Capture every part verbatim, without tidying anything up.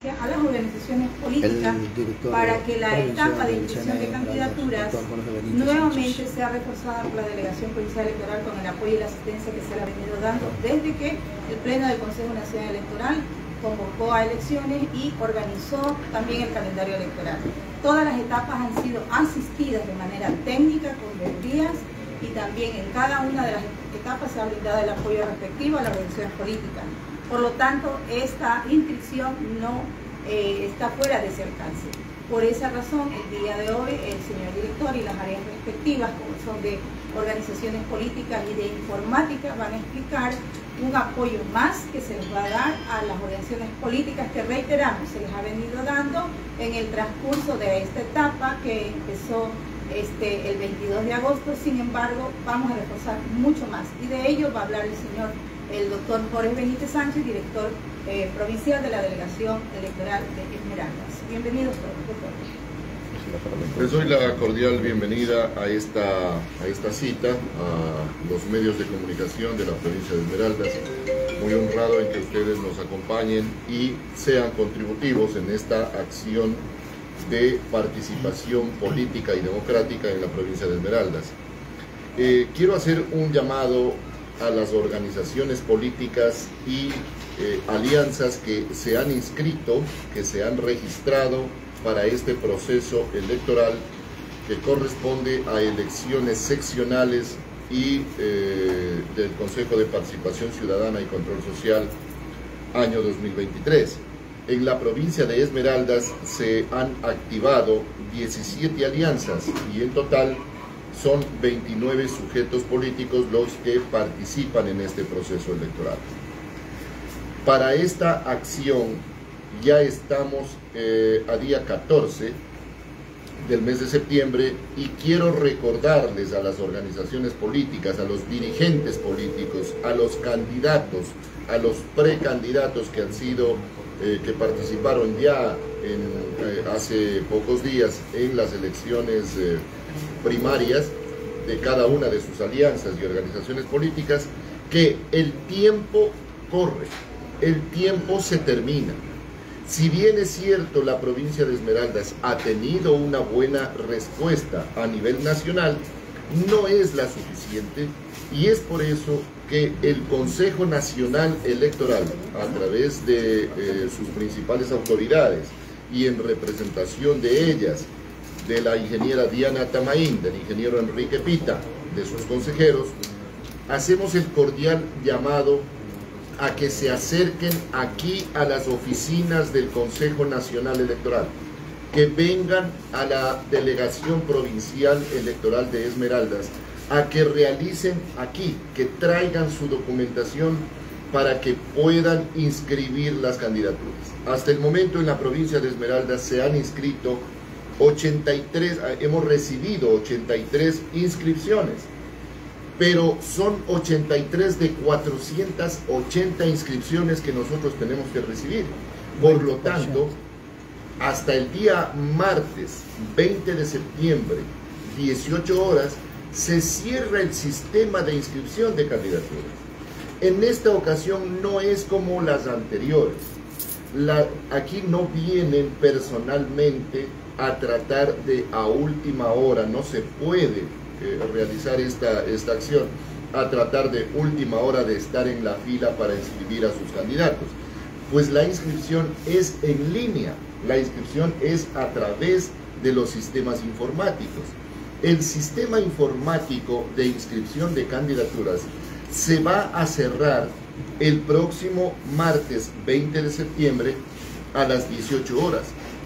a las organizaciones políticas para que la etapa de inscripción de candidaturas nuevamente sea reforzada por la Delegación Provincial Electoral con el apoyo y la asistencia que se le ha venido dando desde que el Pleno del Consejo Nacional Electoral convocó a elecciones y organizó también el calendario electoral. Todas las etapas han sido asistidas de manera técnica, con veedurías, y también en cada una de las etapas se ha brindado el apoyo respectivo a las organizaciones políticas. Por lo tanto, esta inscripción no eh, está fuera de ese alcance. Por esa razón, el día de hoy, el señor director y las áreas respectivas, como son de organizaciones políticas y de informática, van a explicar un apoyo más que se les va a dar a las organizaciones políticas que, reiteramos, se les ha venido dando en el transcurso de esta etapa que empezó este, el veintidós de agosto. Sin embargo, vamos a reforzar mucho más, y de ello va a hablar el señor el doctor Jorge Benítez Sánchez, director eh, provincial de la Delegación Electoral de Esmeraldas. Bienvenidos todos, doctor. Les doy la cordial bienvenida a esta, a esta cita, a los medios de comunicación de la provincia de Esmeraldas. Muy honrado en que ustedes nos acompañen y sean contributivos en esta acción de participación política y democrática en la provincia de Esmeraldas. Eh, quiero hacer un llamado a las organizaciones políticas y eh, alianzas que se han inscrito, que se han registrado para este proceso electoral que corresponde a elecciones seccionales y eh, del Consejo de Participación Ciudadana y Control Social año dos mil veintitrés. En la provincia de Esmeraldas se han activado diecisiete alianzas y en total son veintinueve sujetos políticos los que participan en este proceso electoral. Para esta acción ya estamos eh, a día catorce del mes de septiembre, y quiero recordarles a las organizaciones políticas, a los dirigentes políticos, a los candidatos, a los precandidatos que han sido, eh, que participaron ya en, eh, hace pocos días en las elecciones eh, primarias de cada una de sus alianzas y organizaciones políticas, que el tiempo corre, el tiempo se termina. Si bien es cierto, la provincia de Esmeraldas ha tenido una buena respuesta a nivel nacional, no es la suficiente, y es por eso que el Consejo Nacional Electoral, a través de eh, sus principales autoridades y en representación de ellas, de la ingeniera Diana Tamaín, del ingeniero Enrique Pita, de sus consejeros, hacemos el cordial llamado a que se acerquen aquí a las oficinas del Consejo Nacional Electoral, que vengan a la Delegación Provincial Electoral de Esmeraldas, a que realicen aquí, que traigan su documentación para que puedan inscribir las candidaturas. Hasta el momento en la provincia de Esmeraldas se han inscrito ochenta y tres, hemos recibido ochenta y tres inscripciones, pero son ochenta y tres de cuatrocientas ochenta inscripciones que nosotros tenemos que recibir. Por lo tanto, hasta el día martes veinte de septiembre, dieciocho horas, se cierra el sistema de inscripción de candidaturas. En esta ocasión no es como las anteriores. La, aquí no vienen personalmente a tratar de a última hora, no se puede eh, realizar esta, esta acción, a tratar de última hora de estar en la fila para inscribir a sus candidatos. Pues la inscripción es en línea, la inscripción es a través de los sistemas informáticos. El sistema informático de inscripción de candidaturas se va a cerrar el próximo martes veinte de septiembre a las dieciocho horas.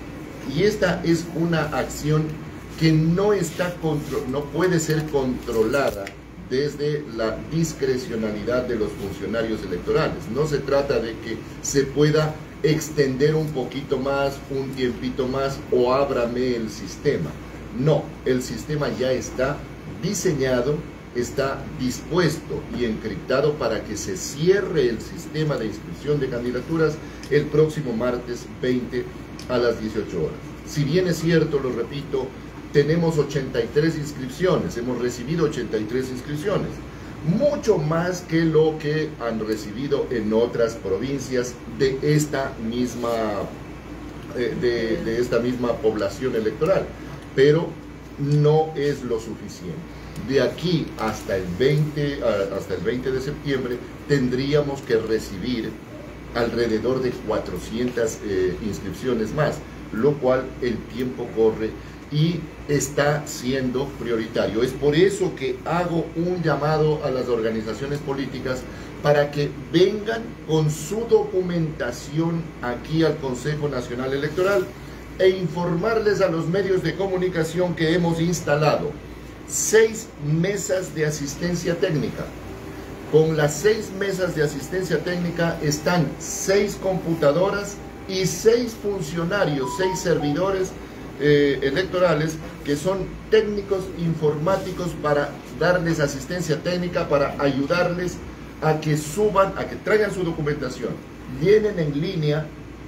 Y esta es una acción que no, está contro- no puede ser controlada desde la discrecionalidad de los funcionarios electorales. No se trata de que se pueda extender un poquito más, un tiempito más, o ábrame el sistema. No, el sistema ya está diseñado, está dispuesto y encriptado para que se cierre el sistema de inscripción de candidaturas el próximo martes veinte a las dieciocho horas. Si bien es cierto, lo repito, tenemos ochenta y tres inscripciones, hemos recibido ochenta y tres inscripciones, mucho más que lo que han recibido en otras provincias de esta misma eh, de, de esta misma población electoral, pero no es lo suficiente. De aquí hasta el veinte, hasta el veinte de septiembre tendríamos que recibir alrededor de cuatrocientas eh, inscripciones más, lo cual el tiempo corre y está siendo prioritario. Es por eso que hago un llamado a las organizaciones políticas para que vengan con su documentación aquí al Consejo Nacional Electoral e informarles a los medios de comunicación que hemos instalado seis mesas de asistencia técnica. Con las seis mesas de asistencia técnica están seis computadoras y seis funcionarios, seis servidores eh, electorales que son técnicos informáticos para darles asistencia técnica, para ayudarles a que suban, a que traigan su documentación, llenen en línea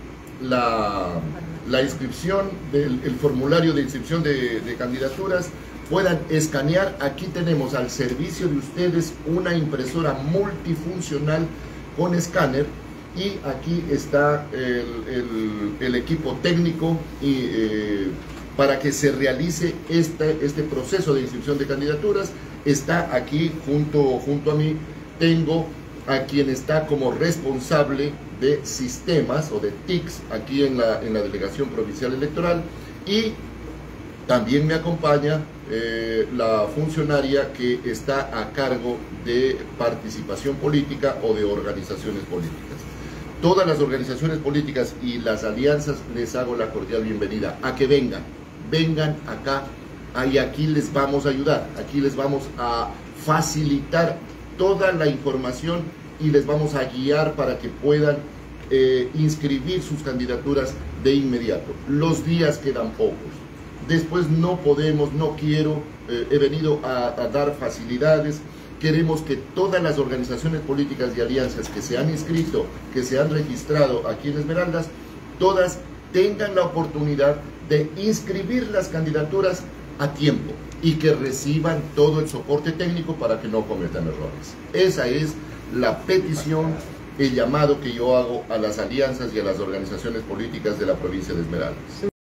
la, la inscripción del el formulario de inscripción de, de candidaturas, puedan escanear. Aquí tenemos al servicio de ustedes una impresora multifuncional con escáner y aquí está el, el, el equipo técnico y, eh, para que se realice este, este proceso de inscripción de candidaturas. Está aquí junto, junto a mí, tengo a quien está como responsable de sistemas o de T I C S aquí en la, en la Delegación Provincial Electoral, y también me acompaña eh, la funcionaria que está a cargo de participación política o de organizaciones políticas. Todas las organizaciones políticas y las alianzas les hago la cordial bienvenida a que vengan, vengan acá, y aquí les vamos a ayudar, aquí les vamos a facilitar toda la información y les vamos a guiar para que puedan eh, inscribir sus candidaturas de inmediato. Los días quedan pocos. Después no podemos, no quiero, eh, he venido a, a dar facilidades. Queremos que todas las organizaciones políticas y alianzas que se han inscrito, que se han registrado aquí en Esmeraldas, todas tengan la oportunidad de inscribir las candidaturas a tiempo y que reciban todo el soporte técnico para que no cometan errores. Esa es la petición, el llamado que yo hago a las alianzas y a las organizaciones políticas de la provincia de Esmeraldas.